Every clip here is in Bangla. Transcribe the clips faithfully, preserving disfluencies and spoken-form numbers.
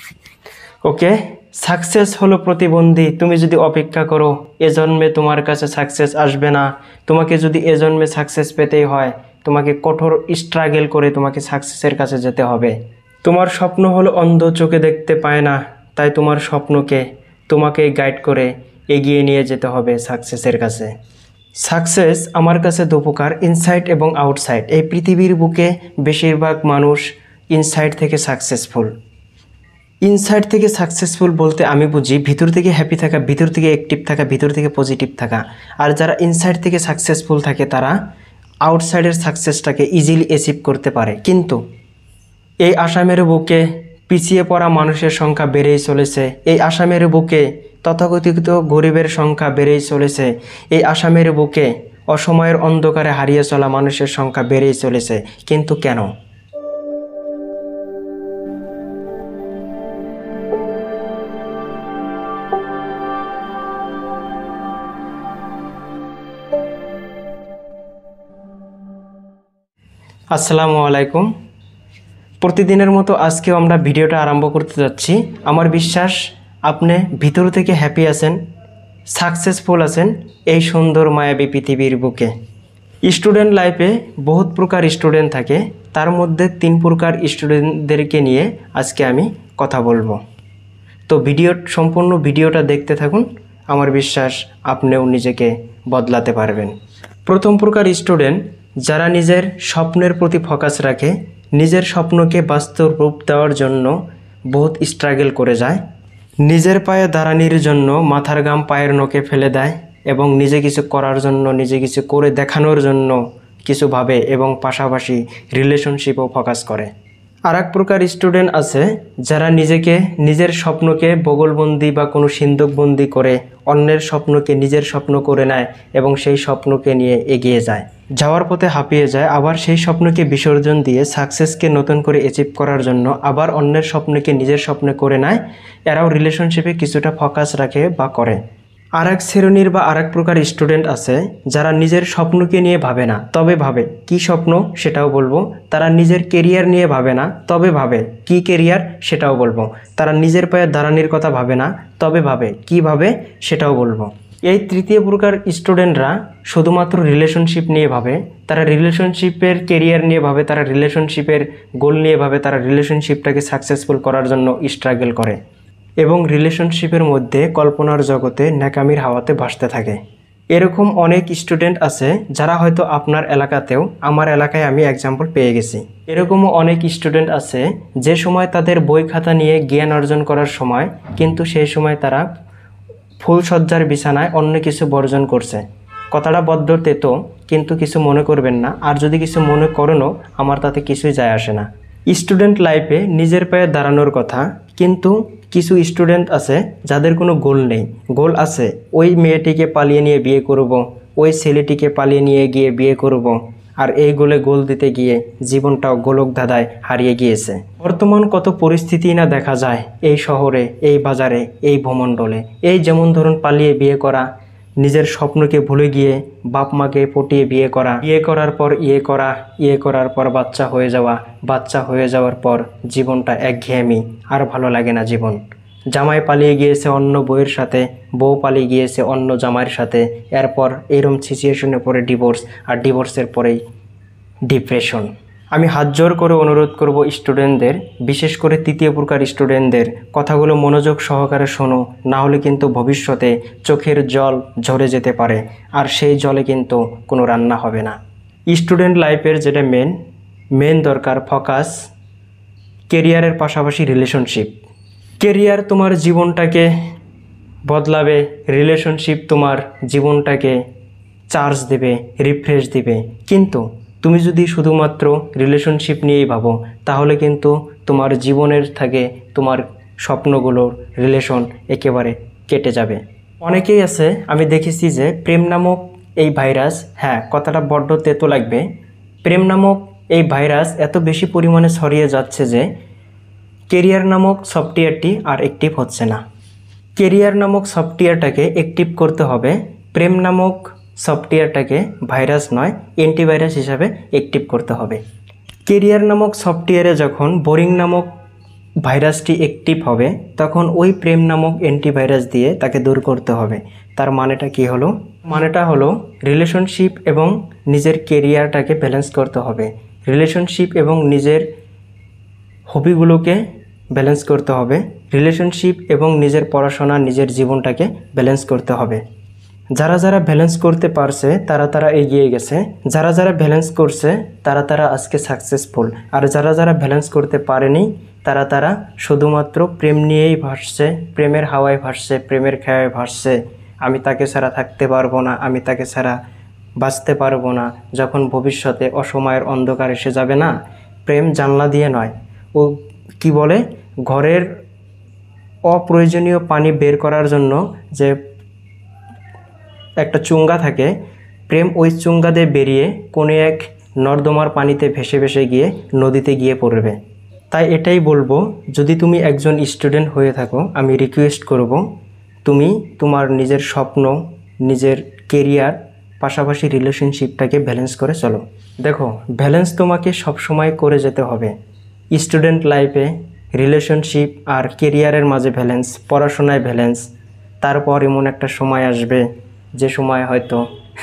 ওকে, সাকসেস হলো প্রতিবন্ধী। তুমি যদি অপেক্ষা করো এ জন্মে তোমার কাছে সাকসেস আসবে না। তোমাকে যদি এ জন্মে সাকসেস পেতেই হয় তোমাকে কঠোর স্ট্রাগল করে তোমাকে সাকসেসের কাছে যেতে হবে। তোমার স্বপ্ন হলো অন্ধ, চোখে দেখতে পায় না, তাই তোমার স্বপ্নকে তোমাকে গাইড করে এগিয়ে নিয়ে যেতে হবে সাকসেসের কাছে। সাকসেস আমার কাছে দুপ্রকার, ইনসাইড এবং আউটসাইড। এই পৃথিবীর বুকে বেশিরভাগ মানুষ ইনসাইড থেকে সাকসেসফুল। ইনসাইড থেকে সাকসেসফুল বলতে আমি বুঝি ভিতর থেকে হ্যাপি থাকা, ভিতর থেকে অ্যাক্টিভ থাকা, ভিতর থেকে পজিটিভ থাকা। আর যারা ইনসাইড থেকে সাকসেসফুল থাকে তারা আউটসাইডের সাকসেসটাকে ইজিলি অ্যাচিভ করতে পারে। কিন্তু এই আসামের বুকে পিছিয়ে পড়া মানুষের সংখ্যা বেড়েই চলেছে। এই আসামের বুকে তথাকথিত গরিবের সংখ্যা বেড়েই চলেছে। এই আসামের বুকে অসময়ের অন্ধকারে হারিয়ে চলা মানুষের সংখ্যা বেড়েই চলেছে। কিন্তু কেন? আসসালামু আলাইকুম। প্রতিদিনের মতো আজকেও আমরা ভিডিওটা আরম্ভ করতে যাচ্ছি। আমার বিশ্বাস আপনি ভিতর থেকে হ্যাপি আছেন, সাকসেসফুল আছেন এই সুন্দর মায়াবী পৃথিবীর বুকে। স্টুডেন্ট লাইফে বহুত প্রকার স্টুডেন্ট থাকে, তার মধ্যে তিন প্রকার স্টুডেন্টদেরকে নিয়ে আজকে আমি কথা বলবো। তো ভিডিও সম্পূর্ণ ভিডিওটা দেখতে থাকুন, আমার বিশ্বাস আপনিও নিজেকে বদলাতে পারবেন। প্রথম প্রকার স্টুডেন্ট যারা নিজের স্বপ্নের প্রতি ফোকাস রাখে, নিজের স্বপ্নকে বাস্তব রূপ দেওয়ার জন্য বহুত স্ট্রাগল করে যায়, নিজের পায়ে দাঁড়ানোর জন্য মাথার ঘাম পায়ের নখে ফেলে দেয় এবং নিজে কিছু করার জন্য, নিজে কিছু করে দেখানোর জন্য কিছু ভাবে এবং পাশাপাশি রিলেশনশিপও ফোকাস করে। আর এক প্রকার স্টুডেন্ট আছে যারা নিজেকে, নিজের স্বপ্নকে বগলবন্দি বা কোনো সিন্দুকবন্দি করে অন্যের স্বপ্নকে নিজের স্বপ্ন করে নেয় এবং সেই স্বপ্নকে নিয়ে এগিয়ে যায়, যাওয়ার পথে হাঁপিয়ে যায়। আবার সেই স্বপ্নকে বিসর্জন দিয়ে সাকসেসকে নতুন করে অ্যাচিভ করার জন্য আবার অন্যের স্বপ্নকে নিজের স্বপ্নে করে নেয়। এরাও রিলেশনশিপে কিছুটা ফোকাস রাখে বা করে। আর এক শ্রেণীর বা আর এক প্রকার স্টুডেন্ট আছে যারা নিজের স্বপ্নকে নিয়ে ভাবে না, তবে ভাবে কি স্বপ্ন সেটাও বলবো। তারা নিজের কেরিয়ার নিয়ে ভাবে না, তবে ভাবে কি কেরিয়ার সেটাও বলবো। তারা নিজের পায়ে দাঁড়ানোর কথা ভাবে না, তবে ভাবে কি ভাবে সেটাও বলবো। এই তৃতীয় প্রকার স্টুডেন্টরা শুধুমাত্র রিলেশনশিপ নিয়ে ভাবে, তারা রিলেশনশিপের কেরিয়ার নিয়ে ভাবে, তারা রিলেশনশিপের গোল নিয়ে ভাবে, তারা রিলেশনশিপটাকে সাকসেসফুল করার জন্য স্ট্রাগল করে এবং রিলেশনশিপের মধ্যে কল্পনার জগতে ন্যাকামির হাওয়াতে ভাসতে থাকে। এরকম অনেক স্টুডেন্ট আছে যারা হয়তো আপনার এলাকাতেও, আমার এলাকায় আমি এক্সাম্পল পেয়ে গেছি। এরকমও অনেক স্টুডেন্ট আছে যে সময় তাদের বই খাতা নিয়ে জ্ঞান অর্জন করার সময়, কিন্তু সেই সময় তারা ফুলসজ্জার বিছানায় অন্য কিছু বর্জন করছে। কথাটা বদ্ধ তেতো, কিন্তু কিছু মনে করবেন না। আর যদি কিছু মনে করেনও আমার তাতে কিছুই যায় আসে না। স্টুডেন্ট লাইফে নিজের পায়ে দাঁড়ানোর কথা, কিন্তু কিছু স্টুডেন্ট আছে যাদের কোনো গোল নেই। গোল আছে ওই মেয়েটিকে পালিয়ে নিয়ে বিয়ে করব, ওই ছেলেটিকে পালিয়ে নিয়ে গিয়ে বিয়ে করব, আর এই গোলে গোল দিতে গিয়ে জীবনটাও গোলক ধাঁধায় হারিয়ে গিয়েছে। বর্তমান কত পরিস্থিতি না দেখা যায় এই শহরে, এই বাজারে, এই ভূমণ্ডলে। এই যেমন ধরুন পালিয়ে বিয়ে করা, নিজের স্বপ্নকে ভুলে গিয়ে বাপ মাকে পটিয়ে বিয়ে করা, বিয়ে করার পর ইয়ে করা, ইয়ে করার পর বাচ্চা হয়ে যাওয়া, বাচ্চা হয়ে যাওয়ার পর জীবনটা একঘেয়েমি, আর ভালো লাগে না জীবন। জামাই পালিয়ে গিয়েছে অন্য বউয়ের সাথে, বউ পালিয়ে গিয়েছে অন্য জামাইয়ের সাথে, এরপর এরম সিচুয়েশনে পরে ডিভোর্স, আর ডিভোর্সের পরেই ডিপ্রেশন। আমি হাত জোর করে অনুরোধ করব স্টুডেন্টদের, বিশেষ করে তৃতীয় প্রকার স্টুডেন্টদের, কথাগুলো মনোযোগ সহকারে শোনো, না হলে কিন্তু ভবিষ্যতে চোখের জল ঝরে যেতে পারে, আর সেই জলে কিন্তু কোনো রান্না হবে না। স্টুডেন্ট লাইফের যেটা মেন মেন দরকার ফোকাস, কেরিয়ারের পাশাপাশি রিলেশনশিপ। কেরিয়ার তোমার জীবনটাকে বদলাবে, রিলেশনশিপ তোমার জীবনটাকে চার্জ দেবে, রিফ্রেশ দেবে। কিন্তু তুমি যদি শুধুমাত্র রিলেশনশিপ নিয়েই ভাবো তাহলে কিন্তু তোমার জীবনের থেকে তোমার স্বপ্নগুলোর রিলেশন একেবারে কেটে যাবে। অনেকেই আছে আমি দেখেছি যে প্রেম নামক এই ভাইরাস, হ্যাঁ কথাটা বড্ড তেতো লাগবে, প্রেম নামক এই ভাইরাস এত বেশি পরিমাণে ছড়িয়ে যাচ্ছে যে কেরিয়ার নামক সফটওয়্যারটি আর অ্যাক্টিভ হচ্ছে না। কেরিয়ার নামক সফটওয়্যারটাকে অ্যাক্টিভ করতে হবে, প্রেম নামক সফটওয়্যারটাকে ভাইরাস নয় অ্যান্টিভাইরাস হিসাবে অ্যাক্টিভ করতে হবে। কেরিয়ার নামক সফটওয়্যারে যখন বোরিং নামক ভাইরাসটি অ্যাক্টিভ হবে, তখন ওই প্রেম নামক অ্যান্টিভাইরাস দিয়ে তাকে দূর করতে হবে। তার মানেটা কি হলো? মানেটা হলো রিলেশনশিপ এবং নিজের কেরিয়ারটাকে ব্যালেন্স করতে হবে, রিলেশনশিপ এবং নিজের হবিগুলোকে ব্যালেন্স করতে হবে, রিলেশনশিপ এবং নিজের পড়াশোনা, নিজের জীবনটাকে ব্যালেন্স করতে হবে। যারা যারা ব্যালেন্স করতে পারছে তারা তারা এগিয়ে গেছে, যারা যারা ব্যালেন্স করছে তারা তারা আজকে সাকসেসফুল। আর যারা যারা ব্যালেন্স করতে পারেনি তারা তারা শুধুমাত্র প্রেম নিয়েই ভাসছে, প্রেমের হাওয়ায় ভাসছে, প্রেমের খেয়ায় ভাসছে। আমি তাকে ছাড়া থাকতে পারবো না, আমি তাকে ছাড়া বাঁচতে পারবো না। যখন ভবিষ্যতে অসময়ের অন্ধকার এসে যাবে না, প্রেম জানলা দিয়ে নয়, ও কি বলে, ঘরের অপ্রয়োজনীয় পানি বের করার জন্য যে একটা চুঙ্গা থাকে, প্রেম ওই চুঙ্গা দিয়ে বেরিয়ে কোনো এক নর্দমার পানিতে ভেসে ভেসে গিয়ে নদীতে গিয়ে পড়বে। তাই এটাই বলবো, যদি তুমি একজন স্টুডেন্ট হয়ে থাকো, আমি রিকোয়েস্ট করব তুমি তোমার নিজের স্বপ্ন, নিজের কেরিয়ার, পাশাপাশি রিলেশনশিপটাকে ব্যালেন্স করে চলো। দেখো, ব্যালেন্স তোমাকে সবসময় করে যেতে হবে। স্টুডেন্ট লাইফে রিলেশনশিপ আর কেরিয়ারের মাঝে ব্যালেন্স, পড়াশোনায় ব্যালেন্স, তারপর এমন একটা সময় আসবে যে সময় হয়তো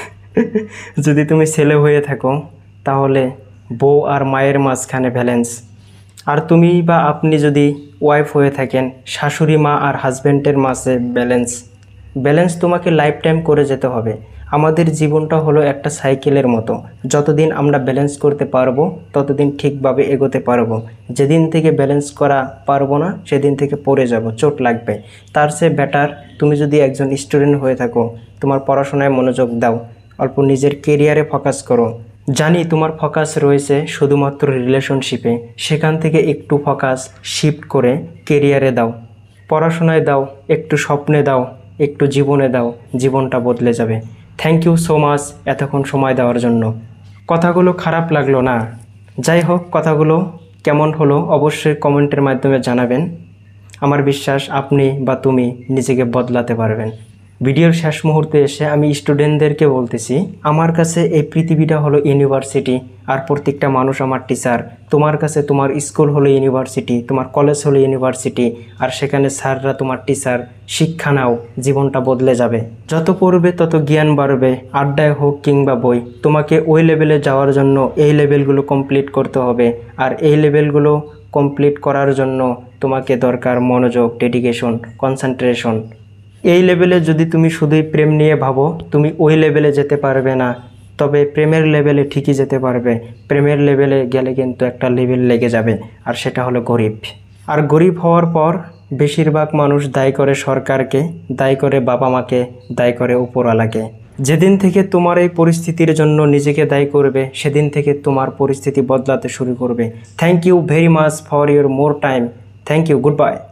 যদি তুমি ছেলে হয়ে থাকো তাহলে বউ আর মায়ের মাঝখানে ব্যালেন্স, আর তুমি বা আপনি যদি ওয়াইফ হয়ে থাকেন শাশুড়ি মা আর হাজব্যান্ডের মাঝে ব্যালেন্স। ব্যালেন্স তোমাকে লাইফ টাইম করে যেতে হবে। আমাদের জীবনটা হলো একটা সাইকেলের মতো, যতদিন আমরা ব্যালেন্স করতে পারবো ততদিন ঠিকভাবে এগোতে পারবো। যেদিন থেকে ব্যালেন্স করা পারবো না সেদিন থেকে পড়ে যাব, চোট লাগবে। তার চেয়ে বেটার তুমি যদি একজন স্টুডেন্ট হয়ে থাকো, তোমার পড়াশোনায় মনোযোগ দাও, অল্প নিজের কেরিয়ারে ফোকাস করো। জানি তোমার ফোকাস রয়েছে শুধুমাত্র রিলেশনশিপে, সেখান থেকে একটু ফোকাস শিফট করে কেরিয়ারে দাও, পড়াশোনায় দাও, একটু স্বপ্নে দাও, একটু জীবনে দাও, জীবনটা বদলে যাবে। থ্যাংক ইউ সো মাচ এতক্ষণ সময় দেওয়ার জন্য। কথাগুলো খারাপ লাগলো না? যাই হোক, কথাগুলো কেমন হলো অবশ্যই কমেন্টের মাধ্যমে জানাবেন। আমার বিশ্বাস আপনি বা তুমি নিজেকে বদলাতে পারবেন। ভিডিওর শেষ মুহূর্তে এসে আমি স্টুডেন্টদেরকে বলতেছি, আমার কাছে এই পৃথিবীটা হলো ইউনিভার্সিটি, আর প্রত্যেকটা মানুষ আমার টিচার। তোমার কাছে তোমার স্কুল হলো ইউনিভার্সিটি, তোমার কলেজ হলো ইউনিভার্সিটি, আর সেখানে স্যাররা তোমার টিচার। শিক্ষা নাও, জীবনটা বদলে যাবে। যত পড়বে তত জ্ঞান বাড়বে, আড্ডায় হোক কিংবা বই। তোমাকে ওই লেভেলে যাওয়ার জন্য এই লেভেলগুলো কমপ্লিট করতে হবে, আর এই লেভেলগুলো কমপ্লিট করার জন্য তোমাকে দরকার মনোযোগ, ডেডিকেশন, কনসেন্ট্রেশন। এই লেভেলে যদি তুমি শুধুই প্রেম নিয়ে ভাবো, তুমি ওই লেভেলে যেতে পারবে না। তবে প্রেমের লেভেলে ঠিকই যেতে পারবে। প্রেমের লেভেলে গেলে কিন্তু একটা লেভেল লেগে যাবে, আর সেটা হলো গরিব। আর গরিব হওয়ার পর বেশিরভাগ মানুষ দায়ী করে সরকারকে, দায়ী করে বাবা মাকে, দায়ী করে উপরওয়ালাকে। যেদিন থেকে তোমার এই পরিস্থিতির জন্য নিজেকে দায়ী করবে, সেদিন থেকে তোমার পরিস্থিতি বদলাতে শুরু করবে। Thank you very much for your more time. Thank you, good by.